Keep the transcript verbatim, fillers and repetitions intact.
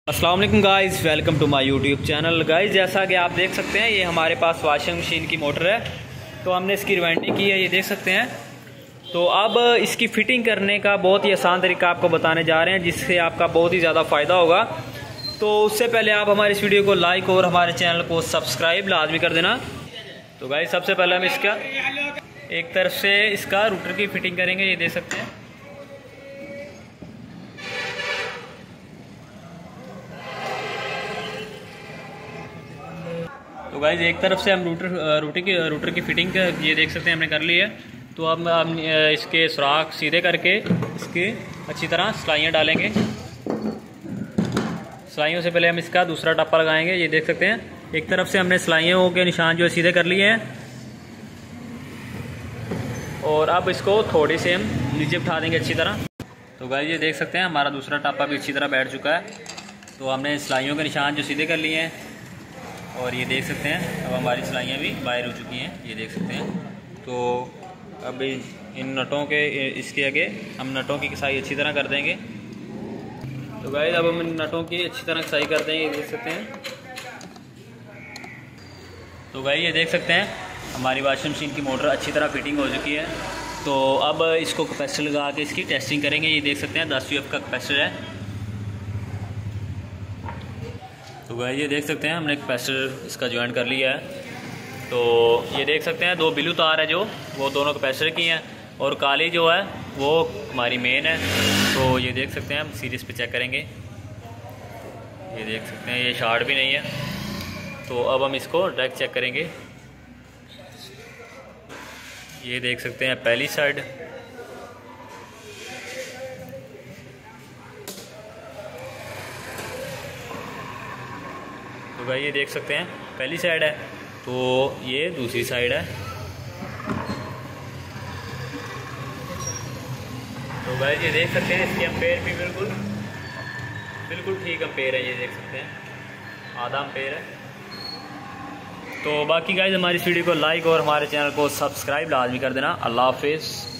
अस्सलाम वालेकुम guys, welcome to my YouTube channel. Guys जैसा कि आप देख सकते हैं ये हमारे पास वॉशिंग मशीन की मोटर है, तो हमने इसकी रिवाइंडिंग की है, ये देख सकते हैं। तो अब इसकी फ़िटिंग करने का बहुत ही आसान तरीका आपको बताने जा रहे हैं, जिससे आपका बहुत ही ज़्यादा फ़ायदा होगा। तो उससे पहले आप हमारे इस वीडियो को लाइक और हमारे चैनल को सब्सक्राइब लाजमी कर देना। तो गाइज़ सबसे पहले हम इसका एक तरफ से इसका रूटर की फ़िटिंग करेंगे, ये देख सकते हैं। तो गाइज एक तरफ से हम रूटर रूटर की रूटर की फिटिंग ये देख सकते हैं हमने कर ली है। तो अब हम इसके सुराख सीधे करके इसके अच्छी तरह सिलाइयाँ डालेंगे। सिलाइयों से पहले हम इसका दूसरा टप्पा लगाएंगे, ये देख सकते हैं। एक तरफ से हमने सिलाइयों के निशान जो सीधे कर लिए हैं, और अब इसको थोड़ी से हम नीचे उठा देंगे अच्छी तरह। तो गाइज ये देख सकते हैं हमारा दूसरा टप्पा भी अच्छी तरह बैठ चुका है। तो हमने सिलाइयों के निशान जो सीधे कर लिए हैं, और ये देख सकते हैं अब हमारी सिलाइयाँ भी बाहर हो चुकी हैं, ये देख सकते हैं। तो अब इन नटों के इसके आगे हम नटों की कसाई अच्छी तरह कर देंगे। तो गाइस अब हम इन नटों की अच्छी तरह कसाई कर देंगे, ये देख सकते हैं। तो गाइस ये देख सकते हैं हमारी वॉशिंग मशीन की मोटर अच्छी तरह फिटिंग हो चुकी है। तो अब इसको कैपेसिटर लगा के इसकी टेस्टिंग करेंगे, ये देख सकते हैं दस यू एफ का कैपेसिटर है। तो गाइस ये देख सकते हैं हमने कैपेसिटर इसका ज्वाइन कर लिया है। तो ये देख सकते हैं दो ब्लू तार है जो वो दोनों कैपेसिटर की हैं, और काली जो है वो हमारी मेन है। तो ये देख सकते हैं हम सीरीज पे चेक करेंगे, ये देख सकते हैं ये शार्ट भी नहीं है। तो अब हम इसको डायरेक्ट चेक करेंगे, ये देख सकते हैं पहली साइड। तो भाई ये देख सकते हैं पहली साइड है, तो ये दूसरी साइड है। तो भाई ये देख सकते हैं इसके एम्पेयर भी बिल्कुल बिल्कुल ठीक एम्पेयर है, ये देख सकते हैं आधा एम्पेयर है। तो बाकी गाइज हमारी इस वीडियो को लाइक और हमारे चैनल को सब्सक्राइब लाजमी कर देना। अल्लाह हाफिज़।